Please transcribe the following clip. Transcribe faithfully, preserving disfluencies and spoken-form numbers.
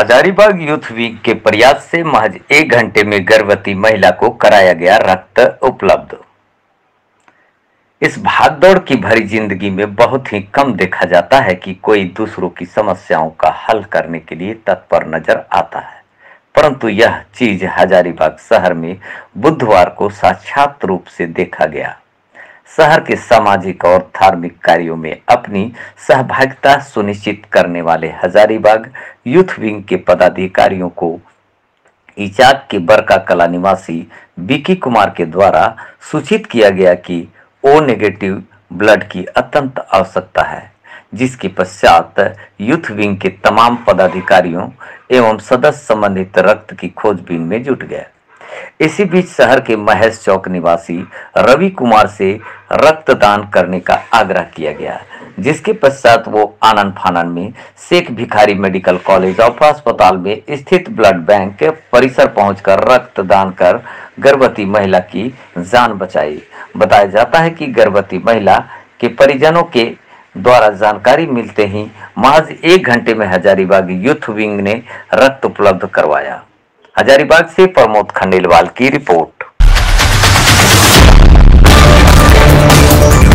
Hazaribagh youth week के प्रयास से महज एक घंटे में गर्भवती महिला को कराया गया रक्त उपलब्ध। इस भागदौड़ की भरी जिंदगी में बहुत ही कम देखा जाता है कि कोई दूसरों की समस्याओं का हल करने के लिए तत्पर नजर आता है, परंतु यह चीज हजारीबाग शहर में बुधवार को साक्षात रूप से देखा गया। शहर के सामाजिक और धार्मिक कार्यों में अपनी सहभागिता सुनिश्चित करने वाले हजारीबाग यूथ विंग के पदाधिकारियों को इचाक के बरका कला निवासी विकी कुमार के द्वारा सूचित किया गया कि ओ नेगेटिव ब्लड की अत्यंत आवश्यकता है, जिसके पश्चात यूथ विंग के तमाम पदाधिकारियों एवं सदस्य संबंधित रक्त की खोजबीन में जुट गए। इसी बीच शहर के महेश चौक निवासी रवि कुमार से रक्तदान करने का आग्रह किया गया, जिसके पश्चात वो आनन फानन में शेख भिखारी मेडिकल कॉलेज और अस्पताल में स्थित ब्लड बैंक परिसर पहुंचकर रक्तदान कर गर्भवती महिला की जान बचाई। बताया जाता है कि गर्भवती महिला के परिजनों के द्वारा जानकारी मिलते ही महज एक घंटे में हजारीबाग यूथ विंग ने रक्त उपलब्ध करवाया। हजारीबाग से प्रमोद खंडेलवाल की रिपोर्ट।